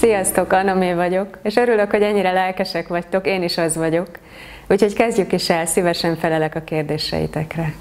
Sziasztok, Anamé vagyok, és örülök, hogy ennyire lelkesek vagytok, én is az vagyok. Úgyhogy kezdjük is el, szívesen felelek a kérdéseitekre.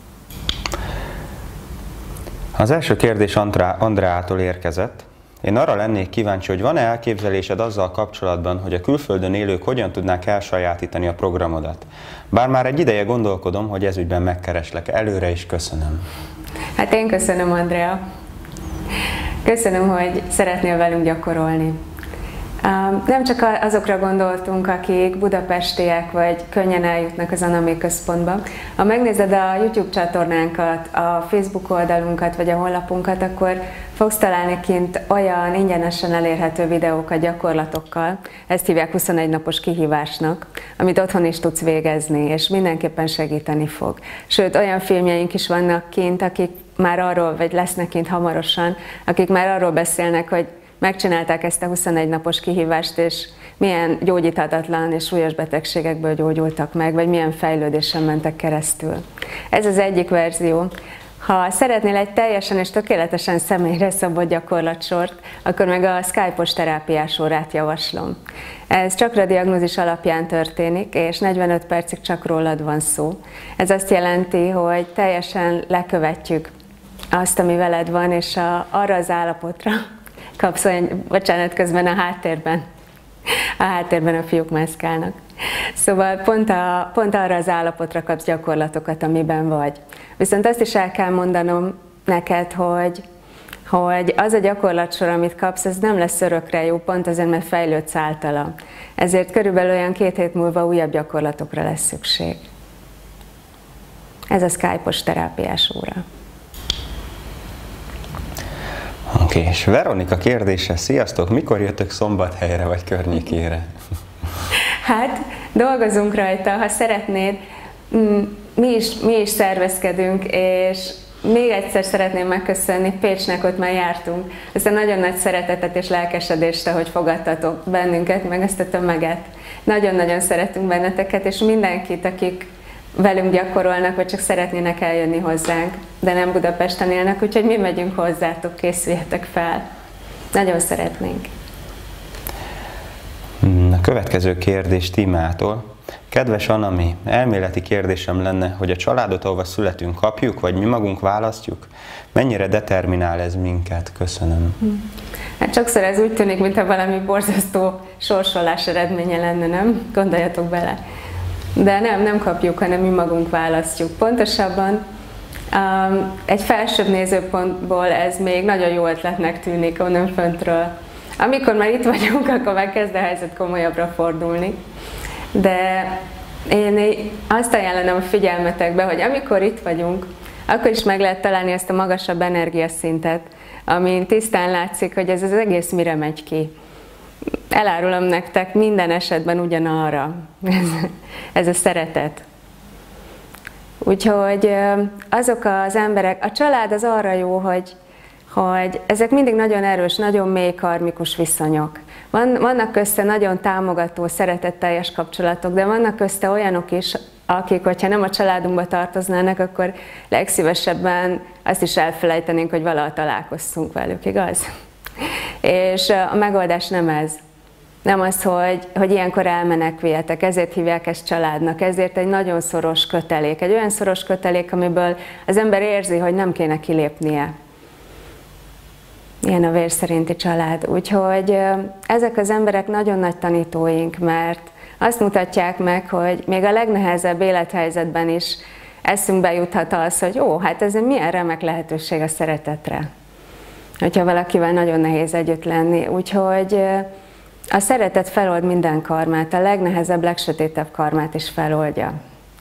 Az első kérdés Andreától érkezett. Én arra lennék kíváncsi, hogy van-e elképzelésed azzal kapcsolatban, hogy a külföldön élők hogyan tudnák elsajátítani a programodat? Bár már egy ideje gondolkodom, hogy ezügyben megkereslek. Előre is köszönöm. Hát én köszönöm, Andrea. Köszönöm, hogy szeretnél velünk gyakorolni. Nem csak azokra gondoltunk, akik budapestiek, vagy könnyen eljutnak az Anamé központba. Ha megnézed a YouTube csatornánkat, a Facebook oldalunkat, vagy a honlapunkat, akkor fogsz találni kint olyan ingyenesen elérhető videókat gyakorlatokkal, ezt hívják 21 napos kihívásnak, amit otthon is tudsz végezni, és mindenképpen segíteni fog. Sőt, olyan filmjeink is vannak kint, akik már arról, vagy lesznek kint hamarosan, akik már arról beszélnek, hogy megcsinálták ezt a 21 napos kihívást, és milyen gyógyíthatatlan és súlyos betegségekből gyógyultak meg, vagy milyen fejlődésen mentek keresztül. Ez az egyik verzió. Ha szeretnél egy teljesen és tökéletesen személyre szabott gyakorlatsort, akkor meg a Skype-os terápiás órát javaslom. Ez csakradiagnózis alapján történik, és 45 percig csak rólad van szó. Ez azt jelenti, hogy teljesen lekövetjük azt, ami veled van, és arra az állapotra kapsz olyan, bocsánat, közben a háttérben a fiúk mászkálnak. Szóval pont arra az állapotra kapsz gyakorlatokat, amiben vagy. Viszont azt is el kell mondanom neked, hogy az a gyakorlatsor, amit kapsz, ez nem lesz örökre jó, pont azért, mert fejlődsz általa. Ezért körülbelül olyan 2 hét múlva újabb gyakorlatokra lesz szükség. Ez a Skype-os terápiás óra. Oké, és Veronika kérdése, sziasztok, mikor jöttök Szombathelyre vagy környékére? Hát, dolgozunk rajta, ha szeretnéd, mi is szervezkedünk, és még egyszer szeretném megköszönni Pécsnek, ott már jártunk, ezt a nagyon nagy szeretetet és lelkesedést, ahogy fogadtatok bennünket, meg ezt a tömeget. Nagyon-nagyon szeretünk benneteket, és mindenkit, akik velünk gyakorolnak, vagy csak szeretnének eljönni hozzánk, de nem Budapesten élnek, úgyhogy mi megyünk hozzátok, készüljetek fel. Nagyon szeretnénk. A következő kérdés Tímától. Kedves Anami, elméleti kérdésem lenne, hogy a családot, ahova születünk, kapjuk, vagy mi magunk választjuk? Mennyire determinál ez minket? Köszönöm. Hát sokszor ez úgy tűnik, mintha valami borzasztó sorsolás eredménye lenne, nem? Gondoljatok bele. De nem kapjuk, hanem mi magunk választjuk. Pontosabban egy felsőbb nézőpontból ez még nagyon jó ötletnek tűnik onnan föntről. Amikor már itt vagyunk, akkor már kezd a helyzet komolyabbra fordulni. De én azt ajánlom a figyelmetekbe, hogy amikor itt vagyunk, akkor is meg lehet találni ezt a magasabb energiaszintet, amin tisztán látszik, hogy ez az egész mire megy ki. Elárulom nektek, minden esetben ugyanarra. Ez a szeretet. Úgyhogy azok az emberek, a család az arra jó, hogy ezek mindig nagyon erős, nagyon mély karmikus viszonyok. Vannak közte nagyon támogató, szeretetteljes kapcsolatok, de vannak közte olyanok is, akik, hogyha nem a családunkba tartoznának, akkor legszívesebben azt is elfelejtenénk, hogy valaha találkoztunk velük, igaz? És a megoldás nem ez. Nem az, hogy ilyenkor elmeneküljetek, ezért hívják ezt családnak, ezért egy nagyon szoros kötelék. Egy olyan szoros kötelék, amiből az ember érzi, hogy nem kéne kilépnie. Ilyen a vér szerinti család. Úgyhogy ezek az emberek nagyon nagy tanítóink, mert azt mutatják meg, hogy még a legnehezebb élethelyzetben is eszünkbe juthat az, hogy ó, hát ez milyen remek lehetőség a szeretetre. Hogyha valakivel nagyon nehéz együtt lenni. Úgyhogy a szeretet felold minden karmát, a legnehezebb, legsötétebb karmát is feloldja.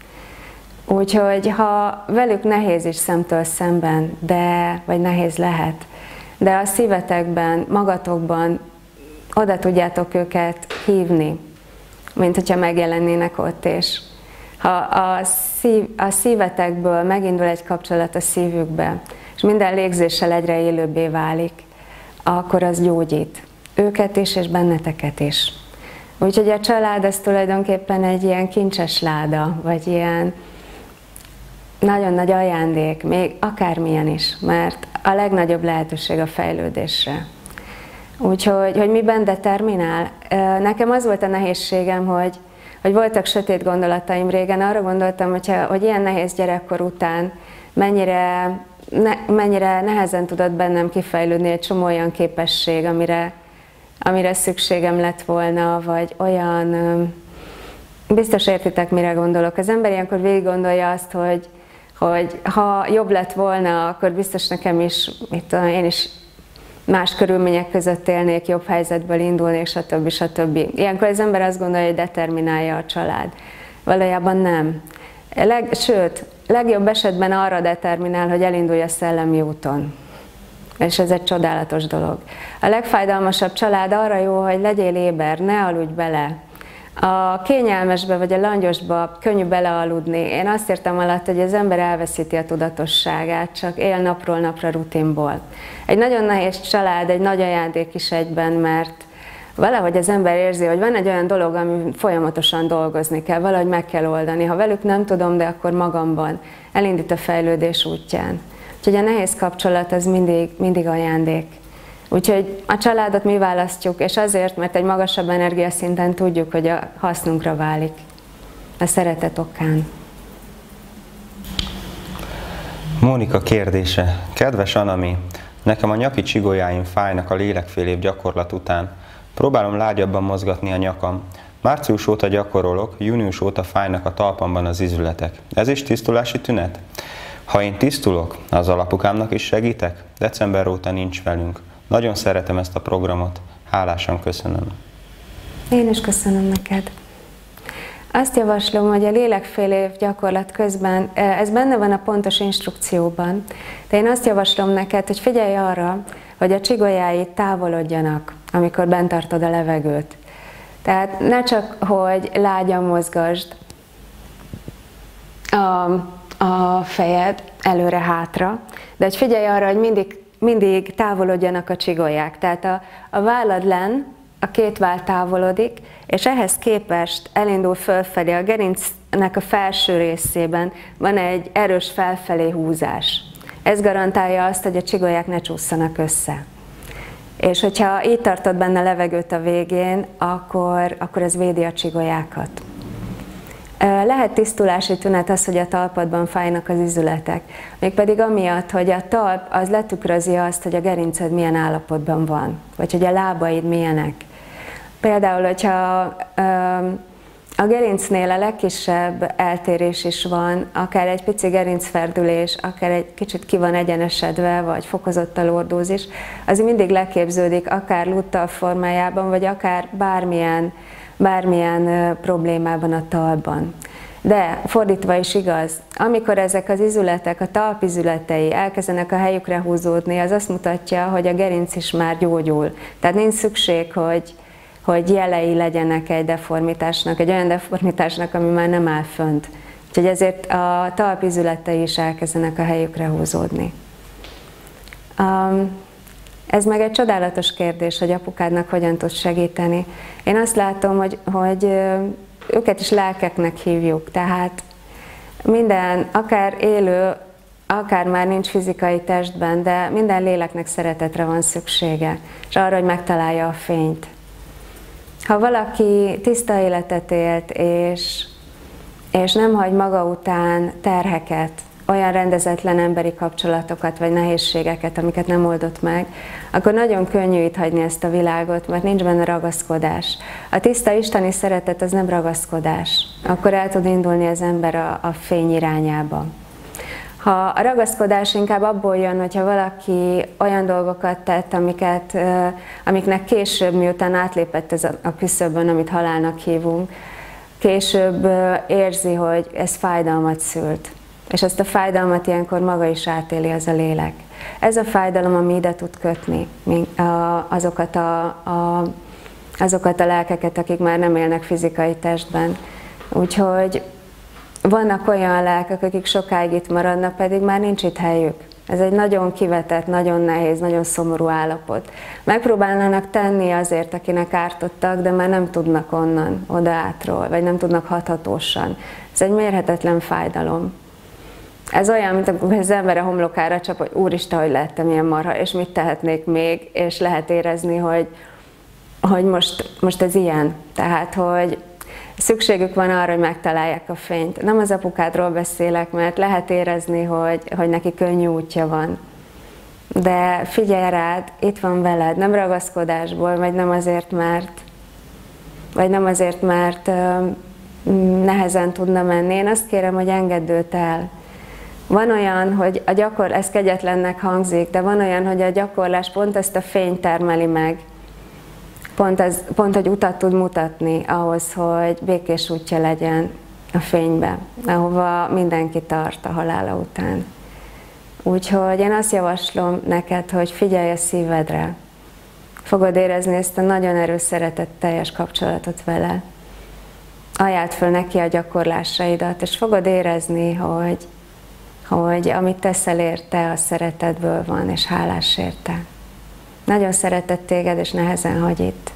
Úgyhogy ha velük nehéz is szemtől szemben, vagy nehéz lehet, de a szívetekben, magatokban oda tudjátok őket hívni, mint hogyha megjelennének ott, és ha a szívetekből megindul egy kapcsolat a szívükbe, és minden légzéssel egyre élőbbé válik, akkor az gyógyít. Őket is, és benneteket is. Úgyhogy a család ez tulajdonképpen egy ilyen kincses láda, vagy ilyen nagyon nagy ajándék, még akármilyen is, mert a legnagyobb lehetőség a fejlődésre. Úgyhogy miben determinál? Nekem az volt a nehézségem, hogy voltak sötét gondolataim régen. Arra gondoltam, hogy ilyen nehéz gyerekkor után mennyire nehezen tudott bennem kifejlődni egy csomó olyan képesség, amire szükségem lett volna, vagy olyan... Biztos értitek, mire gondolok. Az ember ilyenkor végig gondolja azt, hogy ha jobb lett volna, akkor biztos nekem is, én is más körülmények között élnék, jobb helyzetből indulnék, stb. Stb. Ilyenkor az ember azt gondolja, hogy determinálja a család. Valójában nem. Sőt, legjobb esetben arra determinál, hogy elindulj a szellemi úton. És ez egy csodálatos dolog. A legfájdalmasabb család arra jó, hogy legyél éber, ne aludj bele. A kényelmesbe vagy a langyosba könnyű belealudni. Én azt értem alatt, hogy az ember elveszíti a tudatosságát, csak él napról napra rutinból. Egy nagyon nehéz család, egy nagy ajándék is egyben, mert valahogy az ember érzi, hogy van egy olyan dolog, ami folyamatosan dolgozni kell, valahogy meg kell oldani. Ha velük nem tudom, de akkor magamban elindít a fejlődés útján. Úgyhogy a nehéz kapcsolat az mindig ajándék. Úgyhogy a családot mi választjuk, és azért, mert egy magasabb energiaszinten tudjuk, hogy a hasznunkra válik. A szeretet okán. Mónika kérdése. Kedves Anami, nekem a nyaki csigolyáim fájnak a lélekfélév gyakorlat után. Próbálom lágyabban mozgatni a nyakam. Március óta gyakorolok, június óta fájnak a talpamban az izületek. Ez is tisztulási tünet? Ha én tisztulok, az alapukámnak is segítek? December óta nincs velünk. Nagyon szeretem ezt a programot. Hálásan köszönöm. Én is köszönöm neked. Azt javaslom, hogy a lélekfélév gyakorlat közben, ez benne van a pontos instrukcióban, de én azt javaslom neked, hogy figyelj arra, hogy a csigolyáid távolodjanak, amikor bent tartod a levegőt. Tehát ne csak, hogy lágyan mozgasd a fejed előre-hátra, de hogy figyelj arra, hogy mindig távolodjanak a csigolyák. Tehát a vállad len, a két váll távolodik, és ehhez képest elindul fölfelé. A gerincnek a felső részében van egy erős felfelé húzás. Ez garantálja azt, hogy a csigolyák ne csúszanak össze. És hogyha így tartod benne levegőt a végén, akkor ez védi a csigolyákat. Lehet tisztulási tünet az, hogy a talpadban fájnak az izületek. Mégpedig amiatt, hogy a talp az letükrözi azt, hogy a gerinced milyen állapotban van, vagy hogy a lábaid milyenek. Például, hogyha a gerincnél a legkisebb eltérés is van, akár egy pici gerincferdülés, akár egy kicsit ki van egyenesedve, vagy fokozott a lordózis, az mindig leképződik, akár luttal formájában, vagy akár bármilyen problémában a talpban. De fordítva is igaz, amikor ezek az izületek, a talpizületei elkezdenek a helyükre húzódni, az azt mutatja, hogy a gerinc is már gyógyul. Tehát nincs szükség, hogy jelei legyenek egy deformitásnak, egy olyan deformitásnak, ami már nem áll fönt. Úgyhogy ezért a talpizületei is elkezdenek a helyükre húzódni. Ez meg egy csodálatos kérdés, hogy apukádnak hogyan tud segíteni. Én azt látom, hogy őket is lelkeknek hívjuk, tehát minden, akár élő, akár már nincs fizikai testben, de minden léleknek szeretetre van szüksége, és arra, hogy megtalálja a fényt. Ha valaki tiszta életet élt, és nem hagy maga után terheket, olyan rendezetlen emberi kapcsolatokat vagy nehézségeket, amiket nem oldott meg, akkor nagyon könnyű itt hagyni ezt a világot, mert nincs benne ragaszkodás. A tiszta isteni szeretet az nem ragaszkodás. Akkor el tud indulni az ember a fény irányába. Ha a ragaszkodás inkább abból jön, hogyha valaki olyan dolgokat tett, amiknek később, miután átlépett ez a küszöbön, amit halálnak hívunk, később érzi, hogy ez fájdalmat szült. És ezt a fájdalmat ilyenkor maga is átéli az a lélek. Ez a fájdalom, ami ide tud kötni azokat a lelkeket, akik már nem élnek fizikai testben. Úgyhogy vannak olyan lelkek, akik sokáig itt maradnak, pedig már nincs itt helyük. Ez egy nagyon kivetett, nagyon nehéz, nagyon szomorú állapot. Megpróbálnának tenni azért, akinek ártottak, de már nem tudnak onnan, oda átról, vagy nem tudnak hathatósan. Ez egy mérhetetlen fájdalom. Ez olyan, mint amikor az ember a homlokára csap, hogy úristen, hogy lehettem ilyen marha, és mit tehetnék még, és lehet érezni, hogy most ez ilyen. Tehát, hogy szükségük van arra, hogy megtalálják a fényt. Nem az apukádról beszélek, mert lehet érezni, hogy neki könnyű útja van. De figyelj rád, itt van veled, nem ragaszkodásból, vagy nem azért, mert nehezen tudna menni. Én azt kérem, hogy engedd őt el. Van olyan, hogy ez kegyetlennek hangzik, de van olyan, hogy a gyakorlás pont ezt a fényt termeli meg. Pont, hogy utat tud mutatni ahhoz, hogy békés útja legyen a fénybe, ahova mindenki tart a halála után. Úgyhogy én azt javaslom neked, hogy figyelj a szívedre. Fogod érezni ezt a nagyon erős szeretetteljes kapcsolatot vele. Ajánld föl neki a gyakorlásaidat, és fogod érezni, hogy amit teszel érte, az szeretetből van, és hálás érte. Nagyon szeretett téged, és nehezen hagy itt.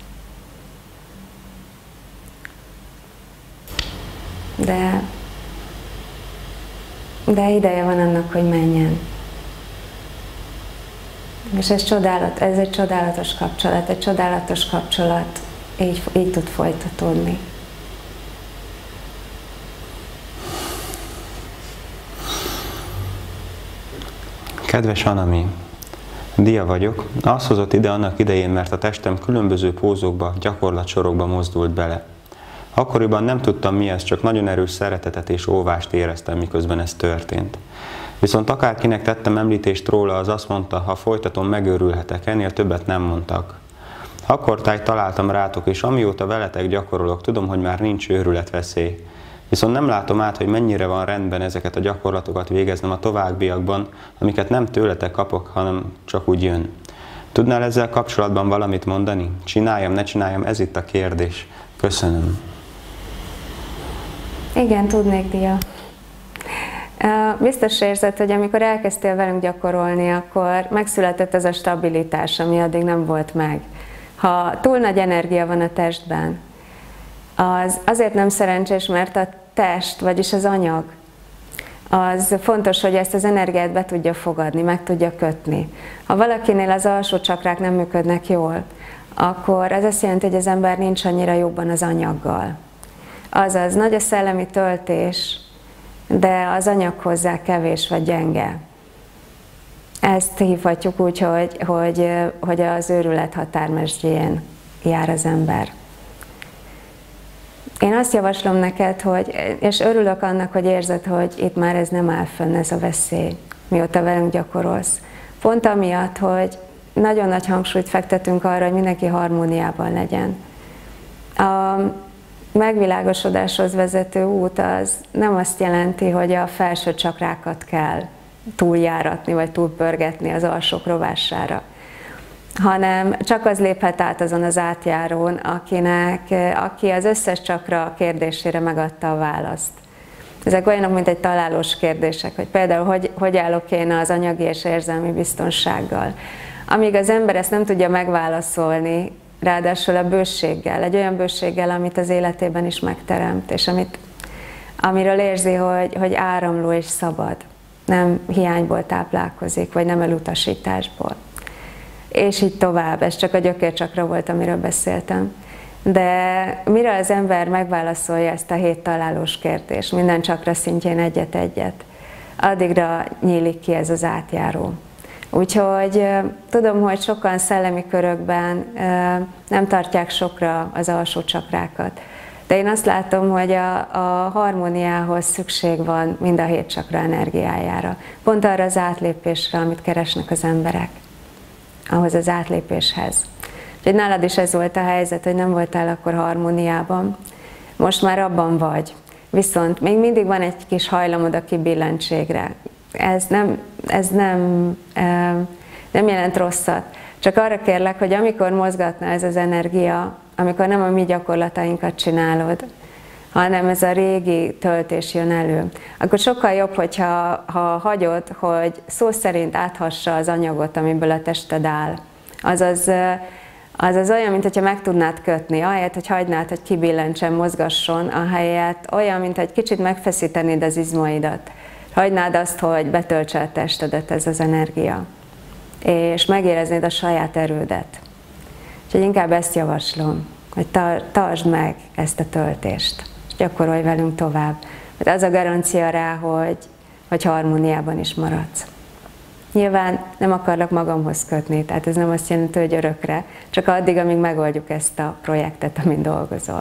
De ideje van annak, hogy menjen. És ez egy csodálatos kapcsolat, így tud folytatódni. Kedves Anami, Dia vagyok. Azt hozott ide annak idején, mert a testem különböző pózokba, gyakorlatsorokba mozdult bele. Akkoriban nem tudtam mi ez, csak nagyon erős szeretetet és óvást éreztem, miközben ez történt. Viszont akárkinek tettem említést róla, az azt mondta, ha folytatom, megőrülhetek, ennél többet nem mondtak. Akkortájt találtam rátok, és amióta veletek gyakorolok, tudom, hogy már nincs őrületveszély. Viszont nem látom át, hogy mennyire van rendben ezeket a gyakorlatokat végeznem a továbbiakban, amiket nem tőletek kapok, hanem csak úgy jön. Tudnál ezzel kapcsolatban valamit mondani? Csináljam, ne csináljam, ez itt a kérdés. Köszönöm. Igen, tudnék, Dia. Biztos érzed, hogy amikor elkezdtél velünk gyakorolni, akkor megszületett ez a stabilitás, ami addig nem volt meg. Ha túl nagy energia van a testben, az azért nem szerencsés, mert a test, vagyis az anyag, az fontos, hogy ezt az energiát be tudja fogadni, meg tudja kötni. Ha valakinél az alsó csakrák nem működnek jól, akkor ez azt jelenti, hogy az ember nincs annyira jobban az anyaggal. Azaz, nagy a szellemi töltés, de az anyag hozzá kevés vagy gyenge. Ezt hívhatjuk úgy, hogy az őrület határmesdjén jár az ember. Én azt javaslom neked, és örülök annak, hogy érzed, hogy itt már ez nem áll fönn, ez a veszély, mióta velünk gyakorolsz. Pont amiatt, hogy nagyon nagy hangsúlyt fektetünk arra, hogy mindenki harmóniában legyen. A megvilágosodáshoz vezető út az nem azt jelenti, hogy a felső csakrákat kell túljáratni, vagy túlpörgetni az alsók rovására, hanem csak az léphet át azon az átjárón, aki az összes csakra kérdésére megadta a választ. Ezek olyanok, mint egy találós kérdések, hogy például hogy állok én az anyagi és érzelmi biztonsággal. Amíg az ember ezt nem tudja megválaszolni, ráadásul a bőséggel, egy olyan bőséggel, amit az életében is megteremt, és amiről érzi, hogy áramló és szabad, nem hiányból táplálkozik, vagy nem elutasításból. És így tovább, ez csak a gyökércsakra volt, amiről beszéltem. De mire az ember megválaszolja ezt a 7 találós kérdést, minden csakra szintjén egyet-egyet, addigra nyílik ki ez az átjáró. Úgyhogy tudom, hogy sokan szellemi körökben nem tartják sokra az alsó csakrákat. De én azt látom, hogy a harmóniához szükség van mind a 7 csakra energiájára. Pont arra az átlépésre, amit keresnek az emberek. Ahhoz az átlépéshez. Úgyhogy nálad is ez volt a helyzet, hogy nem voltál akkor harmóniában. Most már abban vagy. Viszont még mindig van egy kis hajlamod a kibillentségre. Ez nem jelent rosszat. Csak arra kérlek, hogy amikor mozgatna ez az energia, amikor nem a mi gyakorlatainkat csinálod, hanem ez a régi töltés jön elő, akkor sokkal jobb, hogyha hagyod, hogy szó szerint áthassa az anyagot, amiből a tested áll. Azaz olyan, mintha meg tudnád kötni, ahelyett, hogy hagynád, hogy kibillentsen, mozgasson, ahelyett olyan, mintha egy kicsit megfeszítenéd az izmaidat. hagynád azt, hogy betöltse a testedet ez az energia, és megéreznéd a saját erődet. Úgyhogy inkább ezt javaslom, hogy tartsd meg ezt a töltést, és gyakorolj velünk tovább. Mert az a garancia rá, hogy harmóniában is maradsz. Nyilván nem akarlak magamhoz kötni, tehát ez nem azt jelenti, hogy örökre, csak addig, amíg megoldjuk ezt a projektet, amin dolgozol.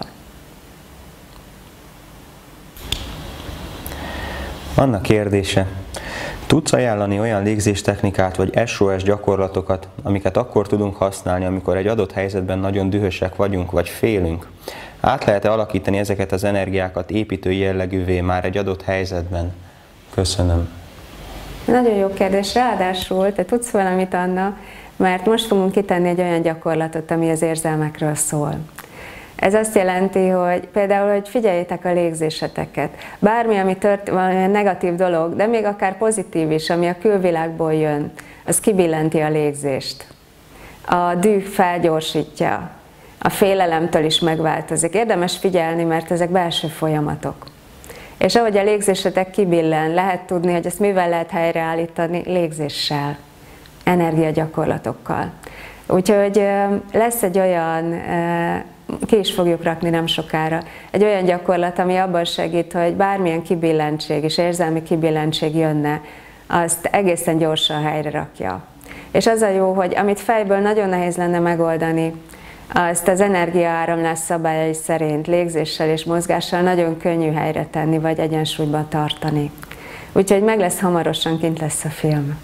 Anna kérdése. Tudsz ajánlani olyan légzéstechnikát vagy SOS gyakorlatokat, amiket akkor tudunk használni, amikor egy adott helyzetben nagyon dühösek vagyunk vagy félünk? Át lehet-e alakítani ezeket az energiákat építő jellegűvé már egy adott helyzetben? Köszönöm. Nagyon jó kérdés, ráadásul te tudsz valamit, Anna, mert most fogunk kitenni egy olyan gyakorlatot, ami az érzelmekről szól. Ez azt jelenti, hogy például, hogy figyeljétek a légzéseteket. Bármi, ami valami negatív dolog, de még akár pozitív is, ami a külvilágból jön, az kibillenti a légzést. A düh felgyorsítja, a félelemtől is megváltozik. Érdemes figyelni, mert ezek belső folyamatok. És ahogy a légzésetek kibillen, lehet tudni, hogy ezt mivel lehet helyreállítani? Légzéssel, energiagyakorlatokkal. Úgyhogy lesz egy olyan, ki is fogjuk rakni nem sokára, egy olyan gyakorlat, ami abban segít, hogy bármilyen kibillentség és érzelmi kibillentség jönne, azt egészen gyorsan helyre rakja. És az a jó, hogy amit fejből nagyon nehéz lenne megoldani, azt az energiaáramlás szabályai szerint légzéssel és mozgással nagyon könnyű helyre tenni, vagy egyensúlyban tartani. Úgyhogy meg lesz hamarosan, kint lesz a film.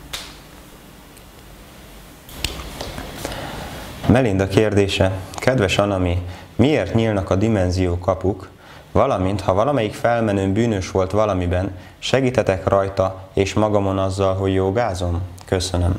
Melinda kérdése. Kedves Anami, miért nyílnak a dimenzió kapuk, valamint ha valamelyik felmenőn bűnös volt valamiben, segítetek rajta és magamon azzal, hogy jogázom? Köszönöm.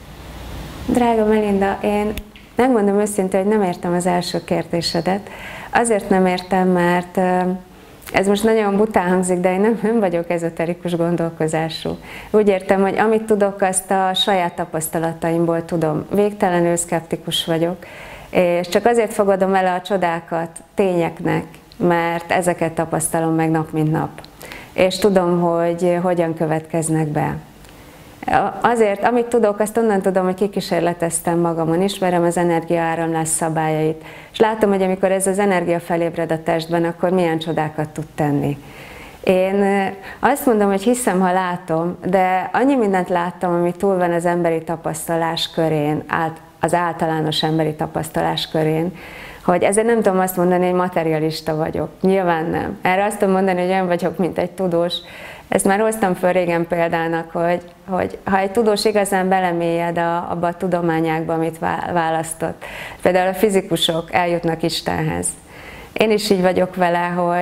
Drága Melinda, én megmondom őszintén, hogy nem értem az első kérdésedet. Azért nem értem, mert ez most nagyon bután hangzik, de én nem vagyok ezoterikus gondolkozású. Úgy értem, hogy amit tudok, azt a saját tapasztalataimból tudom. Végtelenül szkeptikus vagyok, és csak azért fogadom el a csodákat tényeknek, mert ezeket tapasztalom meg nap mint nap. És tudom, hogy hogyan következnek be. Azért, amit tudok, azt onnan tudom, hogy kikísérleteztem magamon, ismerem az energiaáramlás szabályait, és látom, hogy amikor ez az energia felébred a testben, akkor milyen csodákat tud tenni. Én azt mondom, hogy hiszem, ha látom, de annyi mindent láttam, ami túl van az emberi tapasztalás körén, az általános emberi tapasztalás körén, hogy ezért nem tudom azt mondani, hogy materialista vagyok. Nyilván nem. Erre azt tudom mondani, hogy olyan vagyok, mint egy tudós. Ezt már hoztam föl régen példának, hogy ha egy tudós igazán belemélyed abba a tudományákba, amit választott, például a fizikusok eljutnak Istenhez. Én is így vagyok vele,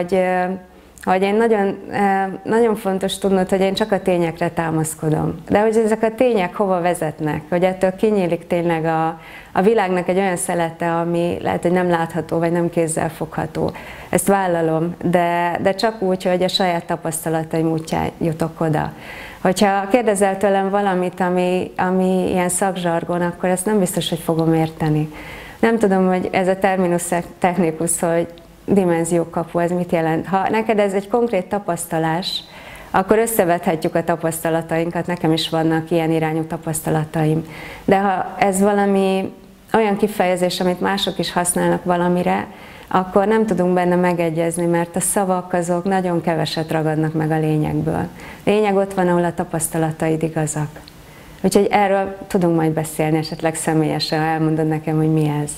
hogy én nagyon fontos tudnod, hogy én csak a tényekre támaszkodom. De hogy ezek a tények hova vezetnek, hogy ettől kinyílik tényleg a világnak egy olyan szelete, ami lehet, hogy nem látható, vagy nem kézzel fogható. Ezt vállalom, de csak úgy, hogy a saját tapasztalataim útján jutok oda. Hogyha kérdezel tőlem valamit, ami ilyen szakzsargon, akkor ezt nem biztos, hogy fogom érteni. Nem tudom, hogy ez a terminus technicus, hogy dimenziókapu, ez mit jelent. Ha neked ez egy konkrét tapasztalás, akkor összevethetjük a tapasztalatainkat, nekem is vannak ilyen irányú tapasztalataim. De ha ez valami olyan kifejezés, amit mások is használnak valamire, akkor nem tudunk benne megegyezni, mert a szavak azok nagyon keveset ragadnak meg a lényegből. A lényeg ott van, ahol a tapasztalataid igazak. Úgyhogy erről tudunk majd beszélni, esetleg személyesen, ha elmondod nekem, hogy mi ez.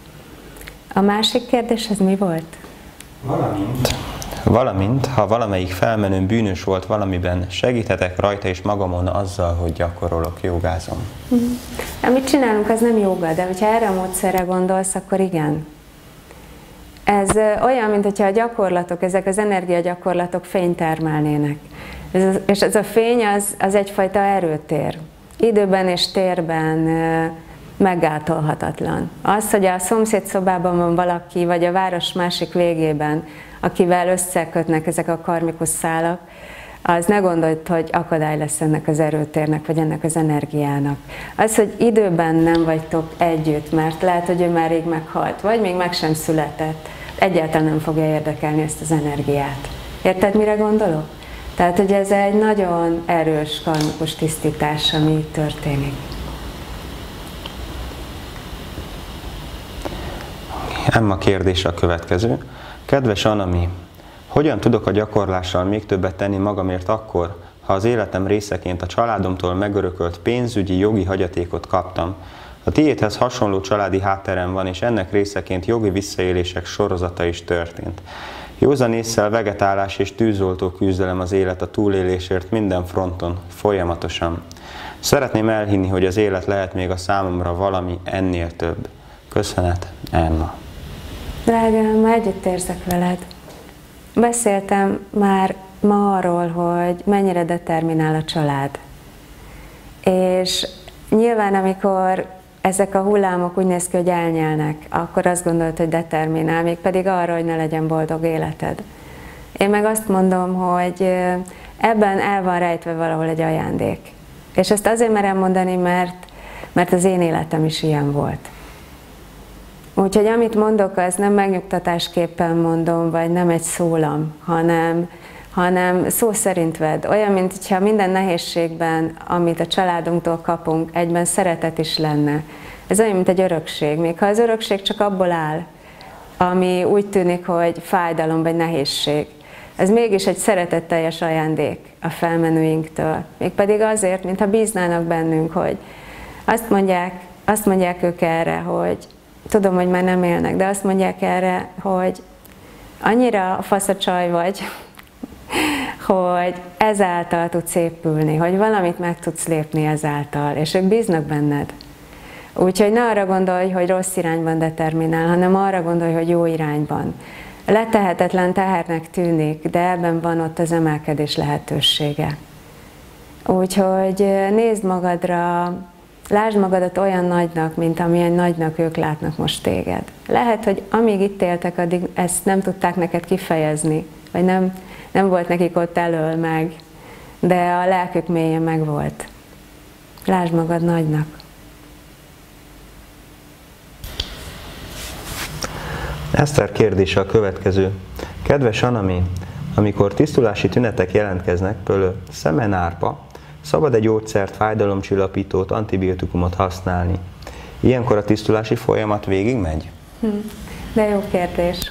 A másik kérdés, ez mi volt? Valamint, ha valamelyik felmenőn bűnös volt valamiben, segíthetek rajta és magamon azzal, hogy gyakorolok, jogázom. Amit csinálunk, az nem joga, de hogyha erre a módszerre gondolsz, akkor igen. Ez olyan, mintha a gyakorlatok, ezek az energiagyakorlatok fényt termelnének. És ez a fény az egyfajta erőtér. Időben és térben meggátolhatatlan. Az, hogy a szomszédszobában van valaki, vagy a város másik végében, akivel összekötnek ezek a karmikus szálak, az ne gondold, hogy akadály lesz ennek az erőtérnek, vagy ennek az energiának. Az, hogy időben nem vagytok együtt, mert lehet, hogy ő már rég meghalt, vagy még meg sem született, egyáltalán nem fogja érdekelni ezt az energiát. Érted, mire gondolok? Tehát, hogy ez egy nagyon erős karmikus tisztítás, ami itt történik. Emma kérdése a következő. Kedves Anami, hogyan tudok a gyakorlással még többet tenni magamért akkor, ha az életem részeként a családomtól megörökölt pénzügyi, jogi hagyatékot kaptam? A tiédhez hasonló családi hátterem van, és ennek részeként jogi visszaélések sorozata is történt. Józan ésszel vegetálás és tűzoltó küzdelem az élet a túlélésért minden fronton, folyamatosan. Szeretném elhinni, hogy az élet lehet még a számomra valami ennél több. Köszönet, Emma. Drágám, együtt érzek veled. Beszéltem már ma arról, hogy mennyire determinál a család. És nyilván, amikor ezek a hullámok úgy néz ki, hogy elnyelnek, akkor azt gondolod, hogy determinál, mégpedig arra, hogy ne legyen boldog életed. Én meg azt mondom, hogy ebben el van rejtve valahol egy ajándék. És ezt azért merem mondani, mert az én életem is ilyen volt. Úgyhogy amit mondok, az nem megnyugtatásképpen mondom, vagy nem egy szólam, hanem szó szerint vedd. Olyan, mintha minden nehézségben, amit a családunktól kapunk, egyben szeretet is lenne. Ez olyan, mint egy örökség. Még ha az örökség csak abból áll, ami úgy tűnik, hogy fájdalom vagy nehézség, ez mégis egy szeretetteljes ajándék a felmenőinktől. Mégpedig azért, mintha bíznának bennünk, hogy azt mondják ők erre, hogy tudom, hogy már nem élnek, de azt mondják erre, hogy annyira fasz a csaj vagy, hogy ezáltal tudsz épülni, hogy valamit meg tudsz lépni ezáltal, és ők bíznak benned. Úgyhogy ne arra gondolj, hogy rossz irányban determinál, hanem arra gondolj, hogy jó irányban. Letehetetlen tehernek tűnik, de ebben van ott az emelkedés lehetősége. Úgyhogy nézd magadra, lásd magadat olyan nagynak, mint amilyen nagynak ők látnak most téged. Lehet, hogy amíg itt éltek, addig ezt nem tudták neked kifejezni, vagy nem volt nekik ott elől meg, de a lelkük mélyen megvolt. Lásd magad nagynak. Eszter kérdése a következő. Kedves Anami, amikor tisztulási tünetek jelentkeznek, például szemenárpa, szabad egy gyógyszert, fájdalomcsillapítót, antibiotikumot használni? Ilyenkor a tisztulási folyamat végigmegy? De jó kérdés.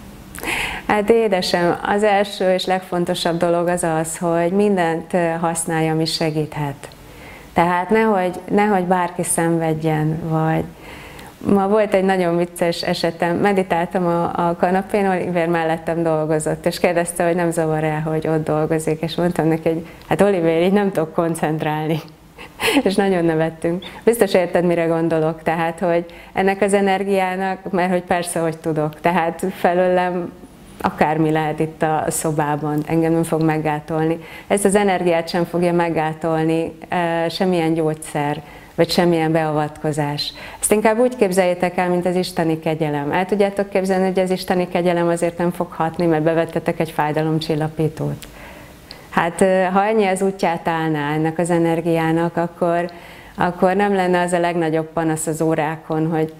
Hát édesem, az első és legfontosabb dolog az az, hogy mindent használja, ami segíthet. Tehát nehogy bárki szenvedjen, vagy ma volt egy nagyon vicces esetem, meditáltam a kanapén, Oliver mellettem dolgozott, és kérdezte, hogy nem zavar-e, hogy ott dolgozik, és mondtam neki, hogy hát Oliver, így nem tudok koncentrálni. És nagyon nevettünk. Biztos érted, mire gondolok, tehát, hogy ennek az energiának, mert hogy persze, hogy tudok, tehát felőlem akármi lehet itt a szobában, engem nem fog meggátolni. Ezt az energiát sem fogja meggátolni semmilyen gyógyszer, vagy semmilyen beavatkozás. Ezt inkább úgy képzeljétek el, mint az isteni kegyelem. El tudjátok képzelni, hogy az isteni kegyelem azért nem fog hatni, mert bevettetek egy fájdalomcsillapítót. Hát ha ennyi az útját állná ennek az energiának, akkor nem lenne az a legnagyobb panasz az órákon,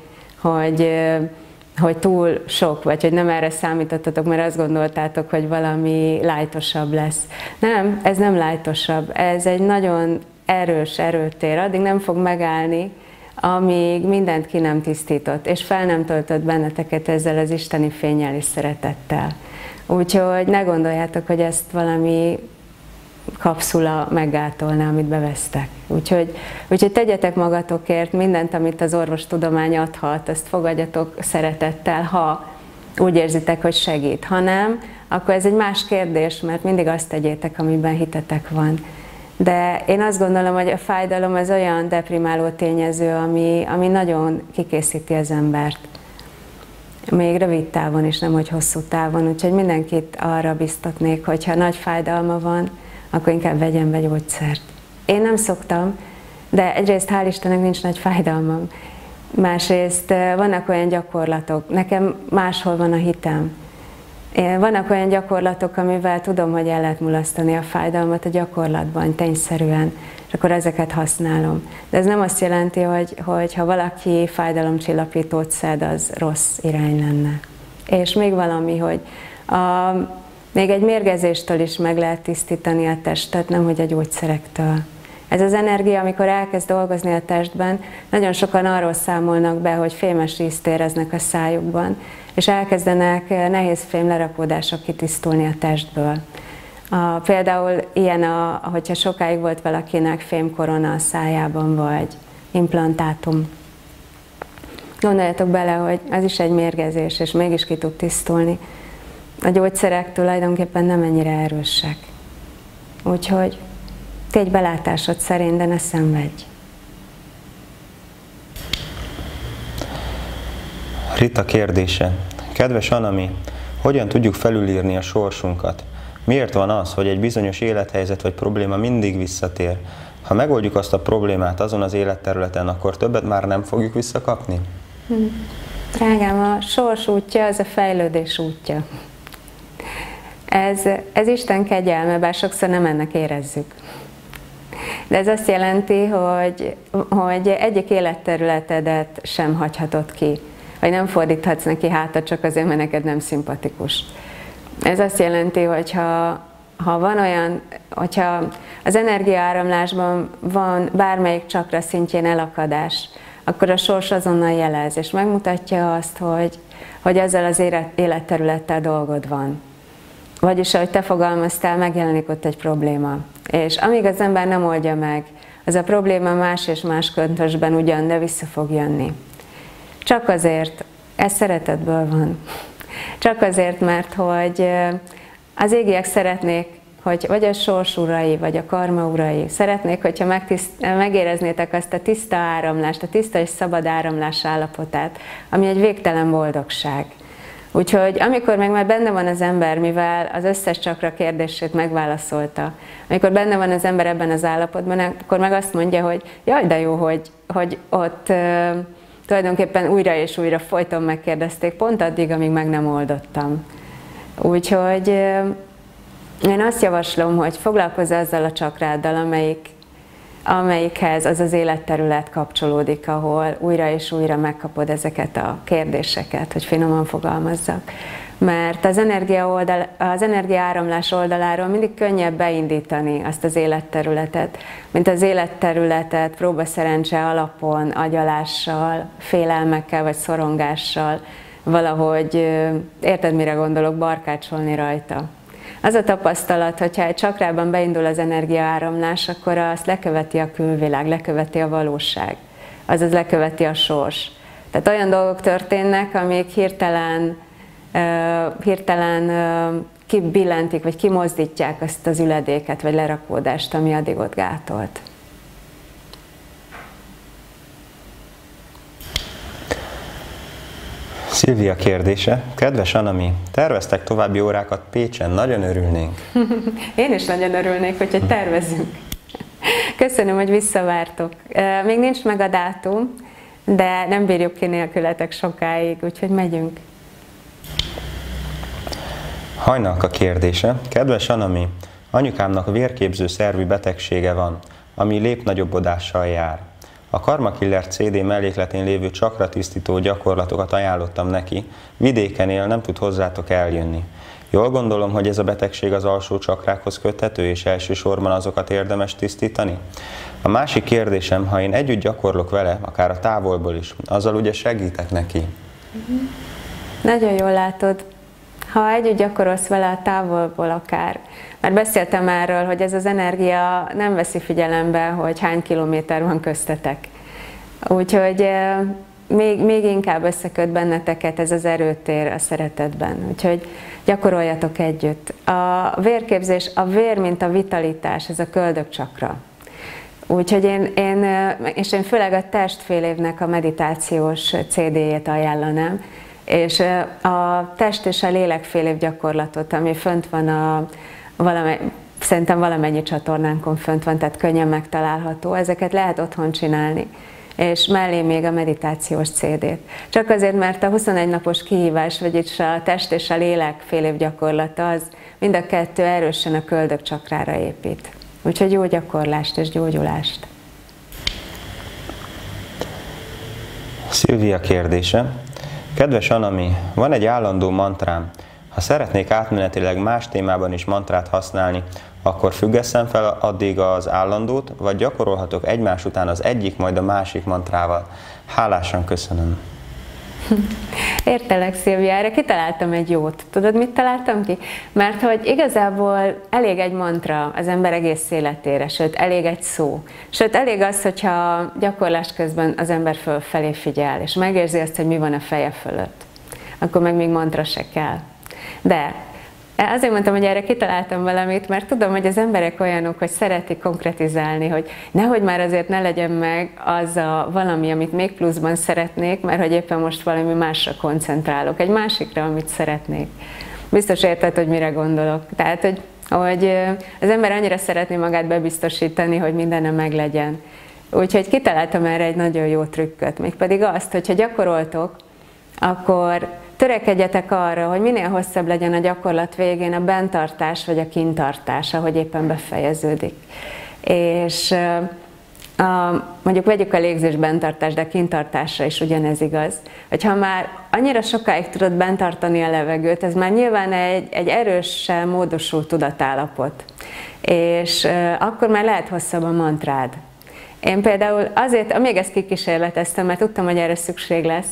hogy túl sok, vagy hogy nem erre számítottatok, mert azt gondoltátok, hogy valami lájtosabb lesz. Nem, ez nem lájtosabb, ez egy nagyon erős erőtér, addig nem fog megállni, amíg mindent ki nem tisztított, és fel nem töltött benneteket ezzel az isteni fénnyel és szeretettel. Úgyhogy ne gondoljátok, hogy ezt valami kapszula meggátolná, amit bevesztek. Úgyhogy tegyetek magatokért mindent, amit az orvostudomány adhat, azt fogadjatok szeretettel, ha úgy érzitek, hogy segít. Ha nem, akkor ez egy más kérdés, mert mindig azt tegyétek, amiben hitetek van. De én azt gondolom, hogy a fájdalom az olyan deprimáló tényező, ami nagyon kikészíti az embert. Még rövid távon is, nem hogy hosszú távon. Úgyhogy mindenkit arra biztatnék, hogy ha nagy fájdalma van, akkor inkább vegyen be gyógyszert. Én nem szoktam, de egyrészt hál' Istennek nincs nagy fájdalmam. Másrészt vannak olyan gyakorlatok, nekem máshol van a hitem. Vannak olyan gyakorlatok, amivel tudom, hogy el lehet mulasztani a fájdalmat a gyakorlatban, tényszerűen, és akkor ezeket használom. De ez nem azt jelenti, hogy ha valaki fájdalomcsillapítót szed, az rossz irány lenne. És még valami, hogy Még egy mérgezéstől is meg lehet tisztítani a testet, nemhogy a gyógyszerektől. Ez az energia, amikor elkezd dolgozni a testben, nagyon sokan arról számolnak be, hogy fémes ízt éreznek a szájukban, és elkezdenek nehéz fém lerakódások kitisztulni a testből. Például ilyen, hogyha sokáig volt valakinek fémkorona a szájában, vagy implantátum. Gondoljatok bele, hogy ez is egy mérgezés, és mégis ki tud tisztulni. A gyógyszerek tulajdonképpen nem ennyire erősek. Úgyhogy tégy belátásod szerint, de ne szenvedj. Rita kérdése. Kedves Anami, hogyan tudjuk felülírni a sorsunkat? Miért van az, hogy egy bizonyos élethelyzet vagy probléma mindig visszatér? Ha megoldjuk azt a problémát azon az életterületen, akkor többet már nem fogjuk visszakapni? Drágám, a sors útja az a fejlődés útja. Ez Isten kegyelme, bár sokszor nem ennek érezzük. De ez azt jelenti, hogy egyik életterületedet sem hagyhatod ki, vagy nem fordíthatsz neki hátat csak azért, mert neked nem szimpatikus. Ez azt jelenti, hogyha az energiaáramlásban van bármelyik csakra szintjén elakadás, akkor a sors azonnal jelez, és megmutatja azt, hogy ezzel az életterülettel dolgod van. Vagyis, ahogy te fogalmaztál, megjelenik ott egy probléma. És amíg az ember nem oldja meg, az a probléma más és más köntösben ugyan, de vissza fog jönni. Csak azért, ez szeretetből van. Csak azért, mert hogy az égiek szeretnék, hogy vagy a sors urai, vagy a karma urai, szeretnék, hogyha megéreznétek azt a tiszta áramlást, a tiszta és szabad áramlás állapotát, ami egy végtelen boldogság. Úgyhogy amikor meg már benne van az ember, mivel az összes csakra kérdését megválaszolta, amikor benne van az ember ebben az állapotban, akkor meg azt mondja, hogy jaj, de jó, hogy ott tulajdonképpen újra és újra folyton megkérdezték, pont addig, amíg meg nem oldottam. Úgyhogy én azt javaslom, hogy foglalkozz azzal a csakráddal, amelyikhez az az életterület kapcsolódik, ahol újra és újra megkapod ezeket a kérdéseket, hogy finoman fogalmazzak. Mert az energiaáramlás oldaláról mindig könnyebb beindítani azt az életterületet, mint az életterületet próbaszerencse alapon, agyalással, félelmekkel vagy szorongással valahogy, érted mire gondolok, barkácsolni rajta. Az a tapasztalat, hogyha egy csakrában beindul az energiaáramlás, akkor azt leköveti a külvilág, leköveti a valóság, azaz leköveti a sors. Tehát olyan dolgok történnek, amik hirtelen kibillentik, vagy kimozdítják azt az üledéket, vagy lerakódást, ami addig ott gátolt. Szilvia kérdése. Kedves Anami, terveztek további órákat Pécsen? Nagyon örülnénk. Én is nagyon örülnék, hogyha tervezünk. Köszönöm, hogy visszavártok. Még nincs meg a dátum, de nem bírjuk ki nélkületek sokáig, úgyhogy megyünk. Hajnalka kérdése. Kedves Anami, anyukámnak vérképző szervi betegsége van, ami lépnagyobbodással jár. A Karma Killer CD mellékletén lévő csakratisztító gyakorlatokat ajánlottam neki, vidéken él, nem tud hozzátok eljönni. Jól gondolom, hogy ez a betegség az alsó csakrákhoz köthető, és elsősorban azokat érdemes tisztítani? A másik kérdésem, ha én együtt gyakorlok vele, akár a távolból is, azzal ugye segítek neki? Nagyon jól látod. Ha együtt gyakorolsz vele a távolból akár, mert beszéltem erről, hogy ez az energia nem veszi figyelembe, hogy hány kilométer van köztetek. Úgyhogy még inkább összeköt benneteket ez az erőtér a szeretetben. Úgyhogy gyakoroljatok együtt. A vérképzés, a vér, mint a vitalitás, ez a köldökcsakra. Úgyhogy én főleg a testfélévnek a meditációs CD-jét ajánlanám, és a test és a lélekfélév gyakorlatot, ami fönt van szerintem valamennyi csatornánkon fönt van, tehát könnyen megtalálható, ezeket lehet otthon csinálni, és mellé még a meditációs CD-t. Csak azért, mert a 21 napos kihívás, vagyis a test és a lélekfélév gyakorlata, az mind a kettő erősen a köldökcsakrára épít. Úgyhogy jó gyakorlást és gyógyulást! Szilvia kérdése. Kedves Anami, van egy állandó mantrám. Ha szeretnék átmenetileg más témában is mantrát használni, akkor függesszem fel addig az állandót, vagy gyakorolhatok egymás után az egyik, majd a másik mantrával. Hálásan köszönöm. Értelek, Szilvia, erre kitaláltam egy jót. Tudod, mit találtam ki? Mert hogy igazából elég egy mantra az ember egész életére, sőt, elég egy szó. Sőt, elég az, hogyha gyakorlás közben az ember fölfelé figyel, és megérzi azt, hogy mi van a feje fölött. Akkor meg még mantra se kell. De azért mondtam, hogy erre kitaláltam valamit, mert tudom, hogy az emberek olyanok, hogy szeretik konkretizálni, hogy nehogy már azért ne legyen meg az a valami, amit még pluszban szeretnék, mert hogy éppen most valami másra koncentrálok, egy másikra, amit szeretnék. Biztos érted, hogy mire gondolok. Tehát, hogy az ember annyira szeretné magát bebiztosítani, hogy mindenne meglegyen. Úgyhogy kitaláltam erre egy nagyon jó trükköt, mégpedig azt, hogyha gyakoroltok, akkor törekedjetek arra, hogy minél hosszabb legyen a gyakorlat végén a benntartás vagy a kintartás, ahogy éppen befejeződik. És mondjuk vegyük a légzés benntartás, de a kintartásra is ugyanez igaz. Hogyha már annyira sokáig tudod benntartani a levegőt, ez már nyilván egy erősen módosult tudatállapot. És akkor már lehet hosszabb a mantrád. Én például azért, még ezt kikísérleteztem, mert tudtam, hogy erre szükség lesz,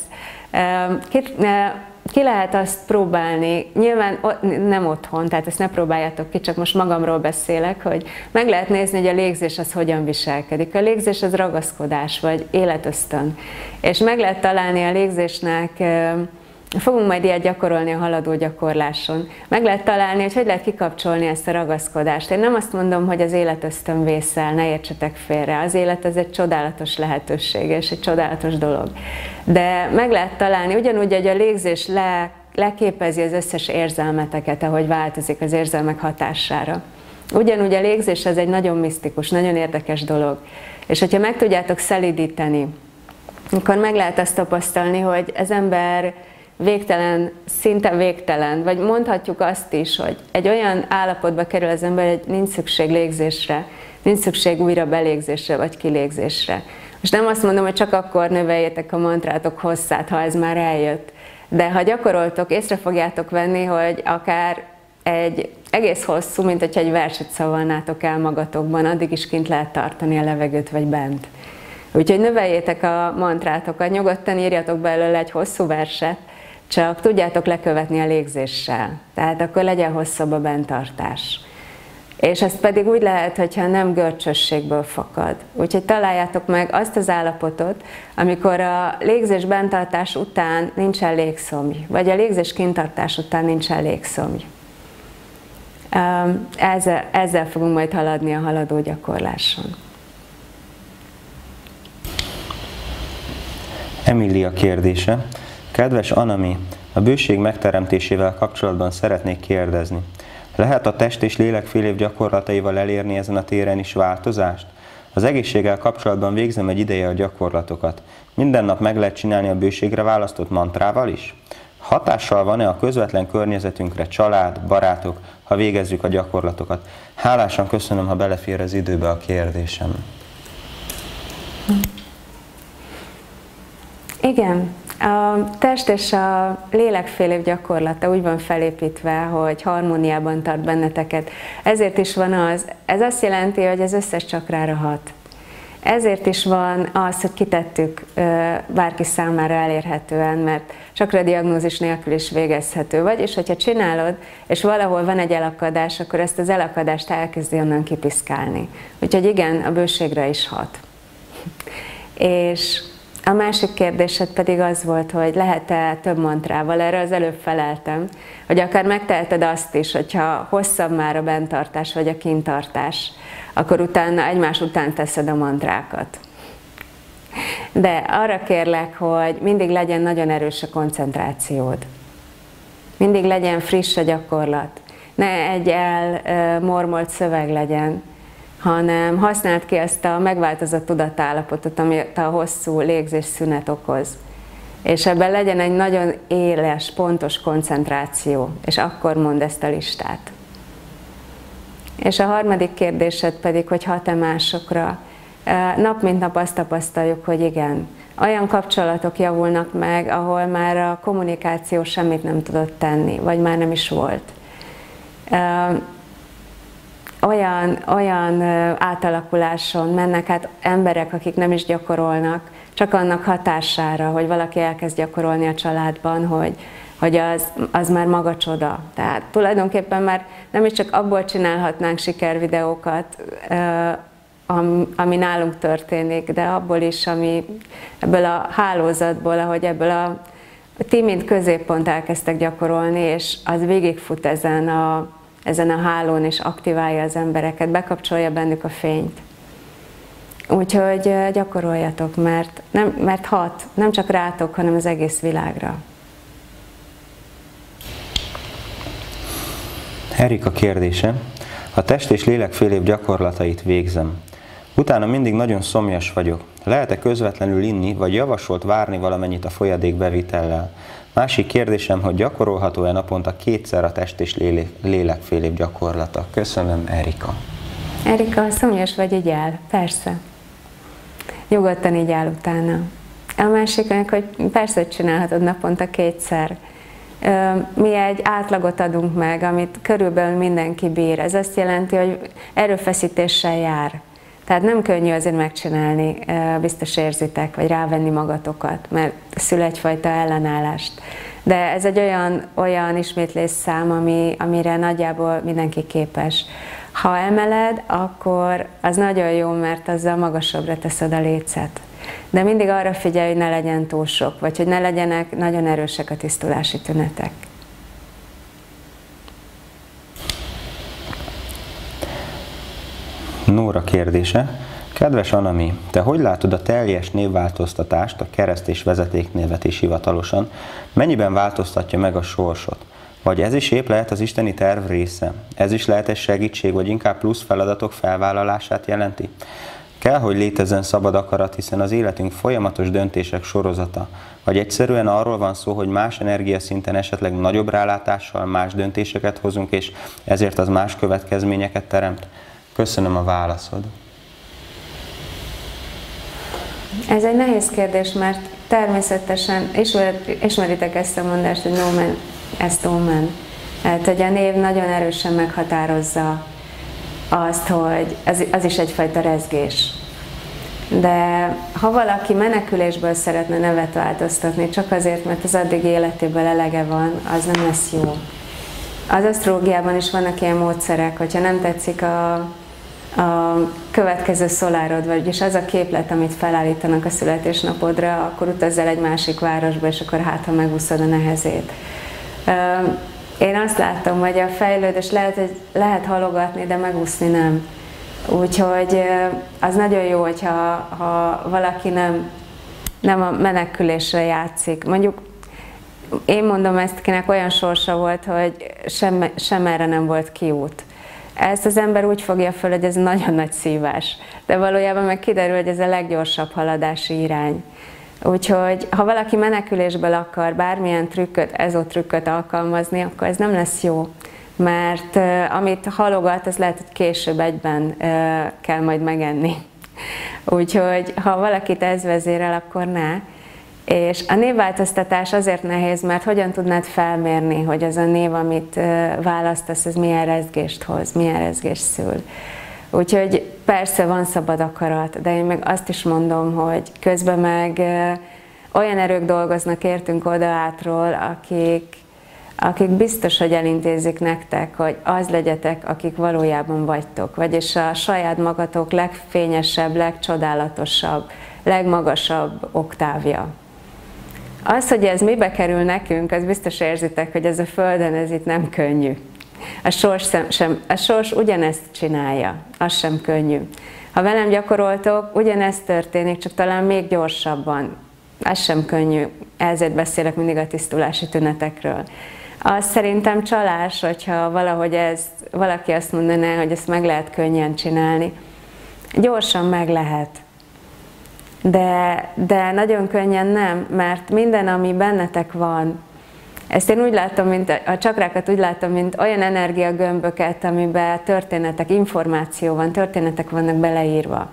ki lehet azt próbálni, nyilván nem otthon, tehát ezt ne próbáljátok ki, csak most magamról beszélek, hogy meg lehet nézni, hogy a légzés az hogyan viselkedik. A légzés az ragaszkodás, vagy életösztön. És meg lehet találni a légzésnek, fogunk majd ilyet gyakorolni a haladó gyakorláson, meg lehet találni, hogy lehet kikapcsolni ezt a ragaszkodást. Én nem azt mondom, hogy az életösztön vészel, ne értsetek félre. Az élet az egy csodálatos lehetőség, és egy csodálatos dolog. De meg lehet találni, ugyanúgy, hogy a légzés leképezi az összes érzelmeteket, ahogy változik az érzelmek hatására. Ugyanúgy a légzés az egy nagyon misztikus, nagyon érdekes dolog. És hogyha meg tudjátok szelídíteni, akkor meg lehet azt tapasztalni, hogy az ember végtelen, szinte végtelen, vagy mondhatjuk azt is, hogy egy olyan állapotba kerül az ember, hogy nincs szükség légzésre, nincs szükség újra belégzésre, vagy kilégzésre. Most nem azt mondom, hogy csak akkor növeljétek a mantrátok hosszát, ha ez már eljött, de ha gyakoroltok, észre fogjátok venni, hogy akár egy egész hosszú, mint hogyha egy verset szavalnátok el magatokban, addig is kint lehet tartani a levegőt, vagy bent. Úgyhogy növeljétek a mantrátokat, nyugodtan írjatok belőle egy hosszú verset, csak tudjátok lekövetni a légzéssel. Tehát akkor legyen hosszabb a benntartás. És ez pedig úgy lehet, hogyha nem görcsösségből fakad. Úgyhogy találjátok meg azt az állapotot, amikor a légzés benntartás után nincsen légszomj, vagy a légzés kintartás után nincsen légszomj. Ezzel fogunk majd haladni a haladó gyakorláson. Emília kérdése. Kedves Anami, a bőség megteremtésével kapcsolatban szeretnék kérdezni. Lehet a test és lélek fél év gyakorlataival elérni ezen a téren is változást? Az egészséggel kapcsolatban végzem egy ideje a gyakorlatokat. Minden nap meg lehet csinálni a bőségre választott mantrával is? Hatással van-e a közvetlen környezetünkre, család, barátok, ha végezzük a gyakorlatokat? Hálásan köszönöm, ha belefér az időbe a kérdésem. Igen. A test és a lélek fél év gyakorlata úgy van felépítve, hogy harmóniában tart benneteket. Ezért is van ez azt jelenti, hogy az összes csakrára hat. Ezért is van az, hogy kitettük bárki számára elérhetően, mert csakradiagnózis nélkül is végezhető vagy, és hogyha csinálod, és valahol van egy elakadás, akkor ezt az elakadást elkezdi onnan kipiszkálni. Úgyhogy igen, a bőségre is hat. És a másik kérdésed pedig az volt, hogy lehet-e több mantrával, erre az előbb feleltem, hogy akár megteheted azt is, hogyha hosszabb már a benntartás vagy a kintartás, akkor utána egymás után teszed a mantrákat. De arra kérlek, hogy mindig legyen nagyon erős a koncentrációd. Mindig legyen friss a gyakorlat. Ne egy elmormolt szöveg legyen, hanem használd ki ezt a megváltozott tudatállapotot, amit a hosszú légzés szünet okoz. És ebben legyen egy nagyon éles, pontos koncentráció, és akkor mondd ezt a listát. És a harmadik kérdésed pedig, hogy hat-e másokra. nap mint nap azt tapasztaljuk, hogy igen, olyan kapcsolatok javulnak meg, ahol már a kommunikáció semmit nem tudott tenni, vagy már nem is volt. Olyan átalakuláson mennek át emberek, akik nem is gyakorolnak, csak annak hatására, hogy valaki elkezd gyakorolni a családban, hogy az már maga csoda. Tehát tulajdonképpen már nem is csak abból csinálhatnánk sikervideókat, ami nálunk történik, de abból is, ami ebből a hálózatból, ahogy ebből ti mint középpont elkezdtek gyakorolni, és az végigfut ezen a hálón, és aktiválja az embereket, bekapcsolja bennük a fényt. Úgyhogy gyakoroljatok, mert hat, nem csak rátok, hanem az egész világra. Erika kérdése. A test és lélek félév gyakorlatait végzem. Utána mindig nagyon szomjas vagyok. Lehet-e közvetlenül inni, vagy javasolt várni valamennyit a folyadék bevitellel? Másik kérdésem, hogy gyakorolható-e naponta 2-szer a test és lélek félév gyakorlata? Köszönöm, Erika. Erika, ha szomjas vagy, így el. Persze. Nyugodtan így áll utána. A másik, hogy persze, hogy csinálhatod naponta 2-szer. Mi egy átlagot adunk meg, amit körülbelül mindenki bír. Ez azt jelenti, hogy erőfeszítéssel jár. Tehát nem könnyű azért megcsinálni, biztos érzitek, vagy rávenni magatokat, mert szül egyfajta ellenállást. De ez egy olyan ismétlésszám, amire nagyjából mindenki képes. Ha emeled, akkor az nagyon jó, mert azzal magasabbra teszed a lécet. De mindig arra figyelj, hogy ne legyen túl sok, vagy hogy ne legyenek nagyon erősek a tisztulási tünetek. Nóra kérdése. Kedves Anami, te hogy látod a teljes névváltoztatást, a kereszt és vezetéknévet is hivatalosan? Mennyiben változtatja meg a sorsot? Vagy ez is épp lehet az isteni terv része? Ez is lehet egy segítség, vagy inkább plusz feladatok felvállalását jelenti? Kell, hogy létezzen szabad akarat, hiszen az életünk folyamatos döntések sorozata. Vagy egyszerűen arról van szó, hogy más energiaszinten esetleg nagyobb rálátással más döntéseket hozunk, és ezért az más következményeket teremt? Köszönöm a válaszod. Ez egy nehéz kérdés, mert természetesen ismeritek ezt a mondást, hogy no man as no man. Hát, hogy a név nagyon erősen meghatározza azt, hogy az is egyfajta rezgés. De ha valaki menekülésből szeretne nevet változtatni, csak azért, mert az addig életében elege van, az nem lesz jó. Az asztrológiában is vannak ilyen módszerek, hogyha nem tetszik a következő szolárod, vagyis az a képlet, amit felállítanak a születésnapodra, akkor utazz el egy másik városba, és akkor hát, ha megúszod a nehezét. Én azt látom, hogy a fejlődés lehet halogatni, de megúszni nem. Úgyhogy az nagyon jó, hogyha valaki nem a menekülésre játszik. Mondjuk én mondom ezt, kinek olyan sorsa volt, hogy sem erre nem volt kiút. Ezt az ember úgy fogja föl, hogy ez nagyon nagy szívás, de valójában meg kiderül, hogy ez a leggyorsabb haladási irány. Úgyhogy ha valaki menekülésből akar bármilyen trükköt, ezotrükköt alkalmazni, akkor ez nem lesz jó, mert amit halogat, az lehet, hogy később egyben kell majd megenni. Úgyhogy ha valakit ez vezérel, akkor ne. És a névváltoztatás azért nehéz, mert hogyan tudnád felmérni, hogy az a név, amit választasz, az milyen rezgést hoz, milyen rezgést szül. Úgyhogy persze van szabad akarat, de én meg azt is mondom, hogy közben meg olyan erők dolgoznak értünk oda átról, akik biztos, hogy elintézik nektek, hogy az legyetek, akik valójában vagytok, vagyis a saját magatok legfényesebb, legcsodálatosabb, legmagasabb oktávja. Az, hogy ez mibe kerül nekünk, az biztos érzitek, hogy ez a Földön, ez itt nem könnyű. A sors ugyanezt csinálja, az sem könnyű. Ha velem gyakoroltok, ugyanezt történik, csak talán még gyorsabban. Az sem könnyű, ezért beszélek mindig a tisztulási tünetekről. Az szerintem csalás, hogyha valahogy valaki azt mondaná, hogy ezt meg lehet könnyen csinálni. Gyorsan meg lehet. De nagyon könnyen nem, mert minden, ami bennetek van, ezt én úgy látom, a csakrákat úgy látom, mint olyan energiagömböket, amiben történetek, információ van, történetek vannak beleírva.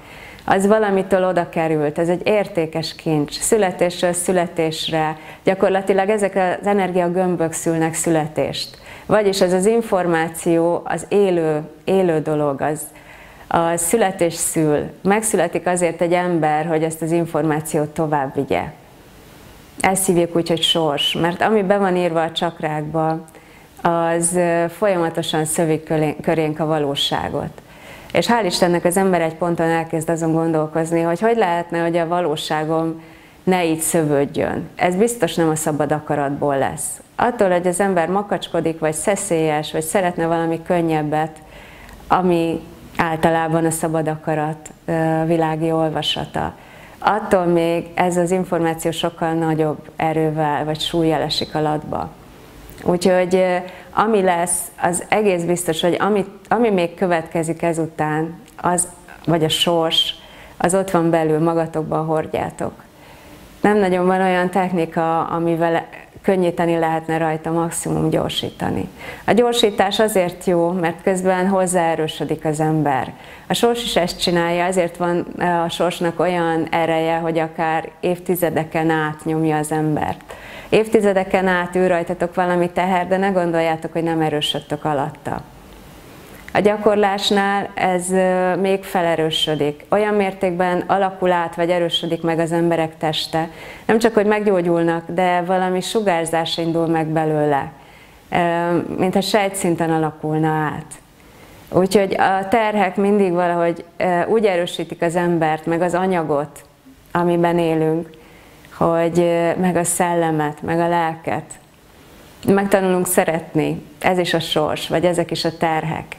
az valamitől oda került, ez egy értékes kincs, születésről születésre, gyakorlatilag ezek az energiagömbök szülnek születést. Vagyis ez az információ, az élő dolog, a születés szül. Megszületik azért egy ember, hogy ezt az információt tovább vigye. Ezt hívjuk úgy, hogy sors, mert ami be van írva a csakrákba, az folyamatosan szövi körénk a valóságot. És hál' Istennek az ember egy ponton elkezd azon gondolkozni, hogy lehetne, hogy a valóságom ne így szövődjön. Ez biztos nem a szabad akaratból lesz. Attól, hogy az ember makacskodik, vagy szeszélyes, vagy szeretne valami könnyebbet, ami általában a szabad akarat világi olvasata, attól még ez az információ sokkal nagyobb erővel, vagy súllyal esik a latba. Úgyhogy ami lesz, az egész biztos, hogy ami még következik ezután, vagy a sors, az ott van belül, magatokban hordjátok. Nem nagyon van olyan technika, amivel könnyíteni lehetne rajta, maximum gyorsítani. A gyorsítás azért jó, mert közben hozzáerősödik az ember. A sors is ezt csinálja, ezért van a sorsnak olyan ereje, hogy akár évtizedeken át nyomja az embert. Évtizedeken át ül rajtatok valami teher, de ne gondoljátok, hogy nem erősödtök alatta. A gyakorlásnál ez még felerősödik. Olyan mértékben alakul át, vagy erősödik meg az emberek teste. Nem csak, hogy meggyógyulnak, de valami sugárzás indul meg belőle. Mintha sejtszinten alakulna át. Úgyhogy a terhek mindig valahogy úgy erősítik az embert, meg az anyagot, amiben élünk, hogy meg a szellemet, meg a lelket. Megtanulunk szeretni. Ez is a sors, vagy ezek is a terhek.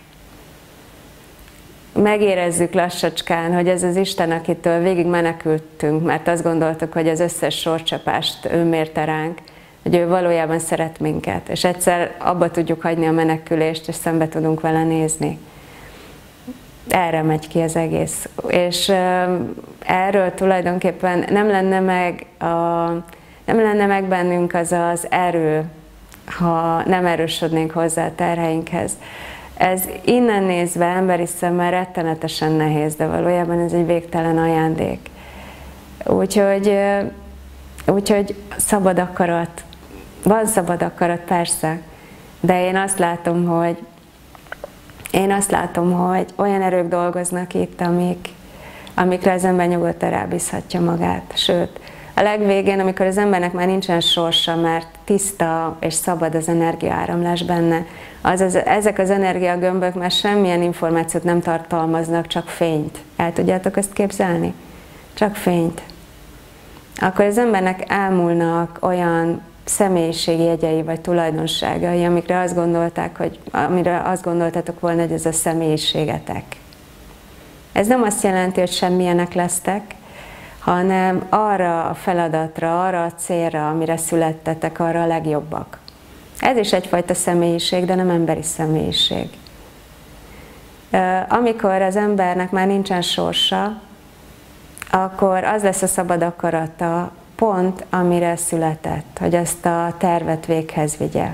Megérezzük lassacskán, hogy ez az Isten, akitől végig menekültünk, mert azt gondoltuk, hogy az összes sorcsapást ő mérte ránk, hogy ő valójában szeret minket, és egyszer abba tudjuk hagyni a menekülést, és szembe tudunk vele nézni. Erre megy ki az egész. És erről tulajdonképpen nem lenne meg bennünk az az erő, ha nem erősödnénk hozzá a terheinkhez. Ez innen nézve, emberi szemmel rettenetesen nehéz, de valójában ez egy végtelen ajándék. Úgyhogy szabad akarat. Van szabad akarat, persze, de én azt látom, hogy olyan erők dolgoznak itt, amikre az ember nyugodtan rábízhatja magát. Sőt, a legvégén, amikor az embernek már nincsen sorsa, mert tiszta és szabad az energiaáramlás benne, ezek az energiagömbök már semmilyen információt nem tartalmaznak, csak fényt. El tudjátok ezt képzelni? Csak fényt. Akkor az embernek elmúlnak olyan személyiségjegyei vagy tulajdonságai, amire azt gondoltatok volna, hogy ez a személyiségetek. Ez nem azt jelenti, hogy semmilyenek lesztek, hanem arra a feladatra, arra a célra, amire születtetek, arra a legjobbak. Ez is egyfajta személyiség, de nem emberi személyiség. Amikor az embernek már nincsen sorsa, akkor az lesz a szabad akarata, pont amire született, hogy ezt a tervet véghez vigye.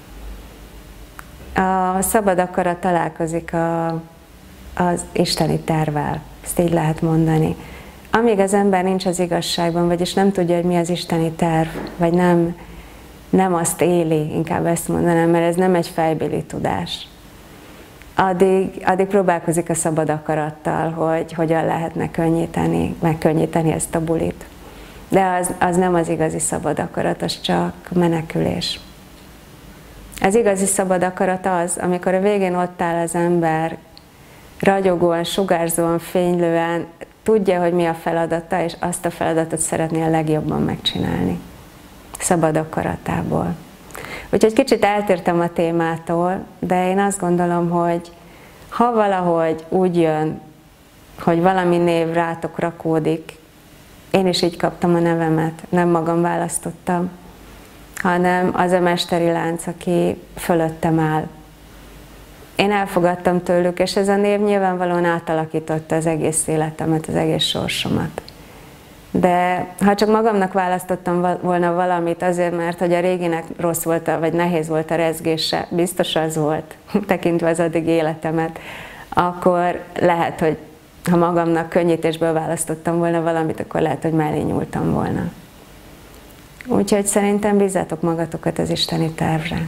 A szabad akarat találkozik az isteni tervvel, ezt így lehet mondani. Amíg az ember nincs az igazságban, vagyis nem tudja, hogy mi az isteni terv, vagy nem azt éli, inkább ezt mondanám, mert ez nem egy fejbéli tudás. Addig próbálkozik a szabad akarattal, hogy hogyan lehetne megkönnyíteni ezt a bulit. De az nem az igazi szabad akarat, az csak menekülés. Az igazi szabad akarat az, amikor a végén ott áll az ember, ragyogóan, sugárzóan, fénylően, tudja, hogy mi a feladata, és azt a feladatot szeretné a legjobban megcsinálni. Szabad akaratából. Úgyhogy kicsit eltértem a témától, de én azt gondolom, hogy ha valahogy úgy jön, hogy valami név rátok rakódik, én is így kaptam a nevemet, nem magam választottam, hanem az a mesteri lánc, aki fölöttem áll. Én elfogadtam tőlük, és ez a név nyilvánvalóan átalakította az egész életemet, az egész sorsomat. De ha csak magamnak választottam volna valamit azért, mert hogy a réginek rossz volt, vagy nehéz volt a rezgése, biztos az volt, tekintve az addig életemet, akkor lehet, hogy ha magamnak könnyítésből választottam volna valamit, akkor lehet, hogy mellé nyúltam volna. Úgyhogy szerintem bízzátok magatokat az isteni tervre.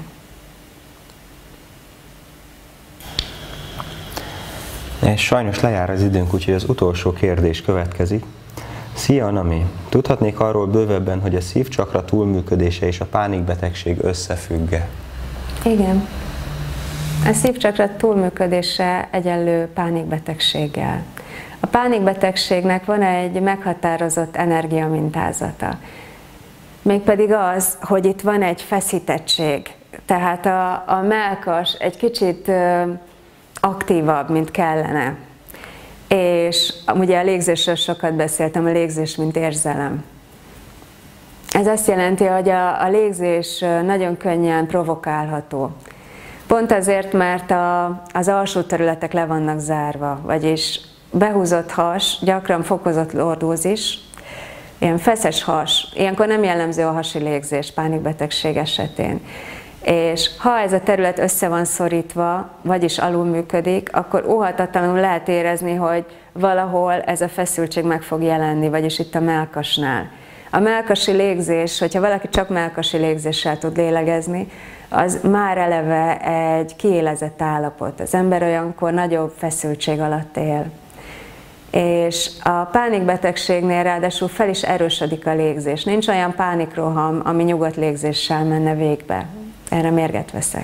És sajnos lejár az időnk, úgyhogy az utolsó kérdés következik. Szia, Nami! Tudhatnék arról bővebben, hogy a szívcsakra túlműködése és a pánikbetegség összefügg-e? Igen. A szívcsakra túlműködése egyenlő pánikbetegséggel. A pánikbetegségnek van egy meghatározott energiamintázata. Mégpedig az, hogy itt van egy feszítettség. Tehát a mellkas egy kicsit aktívabb, mint kellene. És ugye a légzésről sokat beszéltem, a légzés, mint érzelem. Ez azt jelenti, hogy a légzés nagyon könnyen provokálható. Pont azért, mert az alsó területek le vannak zárva, vagyis behúzott has, gyakran fokozott lordózis, ilyen feszes has, ilyenkor nem jellemző a hasi légzés pánikbetegség esetén. És ha ez a terület össze van szorítva, vagyis alulműködik, akkor óhatatlanul lehet érezni, hogy valahol ez a feszültség meg fog jelenni, vagyis itt a mellkasnál. A mellkasi légzés, hogyha valaki csak mellkasi légzéssel tud lélegezni, az már eleve egy kiélezett állapot. Az ember olyankor nagyobb feszültség alatt él. És a pánikbetegségnél ráadásul fel is erősödik a légzés. Nincs olyan pánikroham, ami nyugodt légzéssel menne végbe. Erre mérget veszek.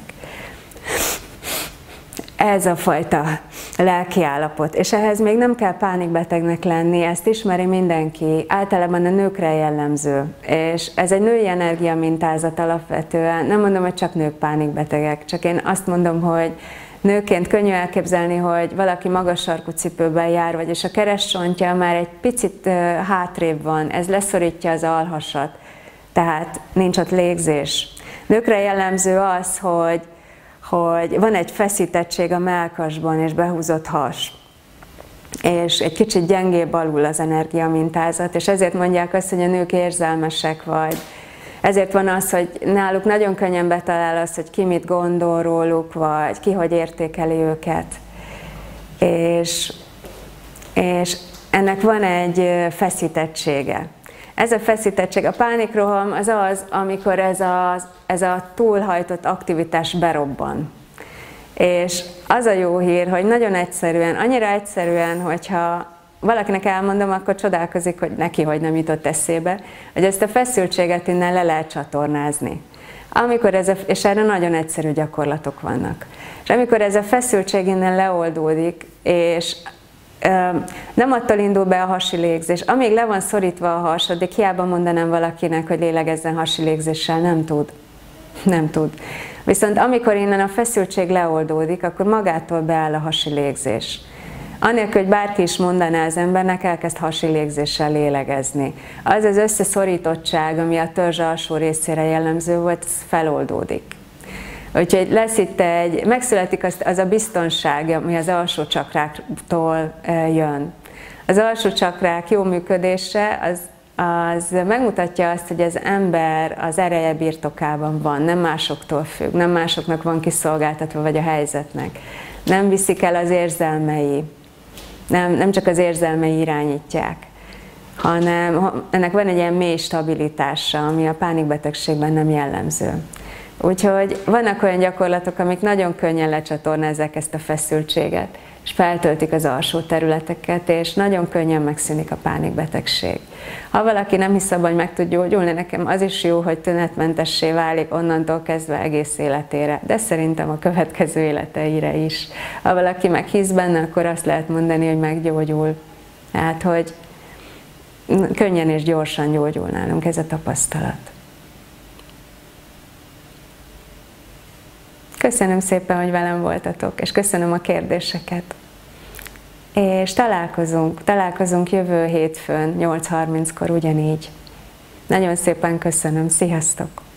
Ez a fajta lelkiállapot. És ehhez még nem kell pánikbetegnek lenni, ezt ismeri mindenki, általában a nőkre jellemző. És ez egy női energiamintázat alapvetően. Nem mondom, hogy csak nők pánikbetegek, csak én azt mondom, hogy nőként könnyű elképzelni, hogy valaki magas sarkú cipőben jár, vagyis a keresztcsontja már egy picit hátrébb van, ez leszorítja az alhasat, tehát nincs ott légzés. Nőkre jellemző az, hogy van egy feszítettség a mellkasban és behúzott has, és egy kicsit gyengébb alul az energiamintázat, és ezért mondják azt, hogy a nők érzelmesek vagy. Ezért van az, hogy náluk nagyon könnyen betalál az, hogy ki mit gondol róluk, vagy ki hogy értékeli őket. És ennek van egy feszítettsége. Ez a feszítettség, a pánikroham az, amikor ez a túlhajtott aktivitás berobban. És az a jó hír, hogy nagyon egyszerűen, annyira egyszerűen, hogyha valakinek elmondom, akkor csodálkozik, hogy neki hogy nem jutott eszébe, hogy ezt a feszültséget innen le lehet csatornázni. És erre nagyon egyszerű gyakorlatok vannak. És amikor ez a feszültség innen leoldódik, és nem attól indul be a hasi légzés, amíg le van szorítva a has, addig hiába mondanám valakinek, hogy lélegezzen hasi légzéssel, nem tud. Nem tud. Viszont amikor innen a feszültség leoldódik, akkor magától beáll a hasi légzés. Anélkül, hogy bárki is mondaná az embernek, elkezd hasi légzéssel lélegezni. Az az összeszorítottság, ami a törzs alsó részére jellemző volt, ez feloldódik. Úgyhogy lesz itt megszületik az a biztonság, ami az alsó csakráktól jön. Az alsó csakrák jó működése, az megmutatja azt, hogy az ember az ereje birtokában van, nem másoktól függ, nem másoknak van kiszolgáltatva, vagy a helyzetnek. Nem viszik el az érzelmei, nem csak az érzelmei irányítják, hanem ennek van egy ilyen mély stabilitása, ami a pánikbetegségben nem jellemző. Úgyhogy vannak olyan gyakorlatok, amik nagyon könnyen lecsatornázzák ezt a feszültséget, és feltöltik az alsó területeket, és nagyon könnyen megszűnik a pánikbetegség. Ha valaki nem hisz abban, hogy meg tud gyógyulni, nekem az is jó, hogy tünetmentessé válik onnantól kezdve egész életére, de szerintem a következő életeire is. Ha valaki meg hisz benne, akkor azt lehet mondani, hogy meggyógyul. Tehát, hogy könnyen és gyorsan gyógyul nálunk ez a tapasztalat. Köszönöm szépen, hogy velem voltatok, és köszönöm a kérdéseket. És találkozunk jövő hétfőn, 8:30-kor ugyanígy. Nagyon szépen köszönöm, sziasztok!